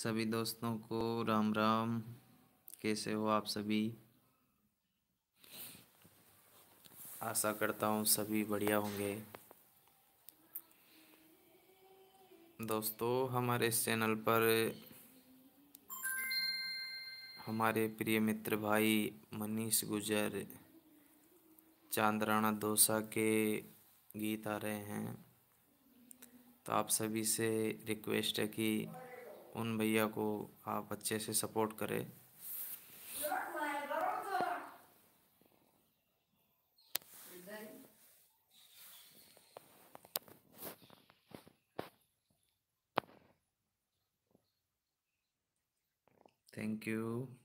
सभी दोस्तों को राम राम। कैसे हो आप सभी? आशा करता हूँ सभी बढ़िया होंगे। दोस्तों, हमारे इस चैनल पर हमारे प्रिय मित्र भाई मनीष गुजर चांदराना दोसा के गीत आ रहे हैं, तो आप सभी से रिक्वेस्ट है कि उन भैया को आप अच्छे से सपोर्ट करें। Thank you.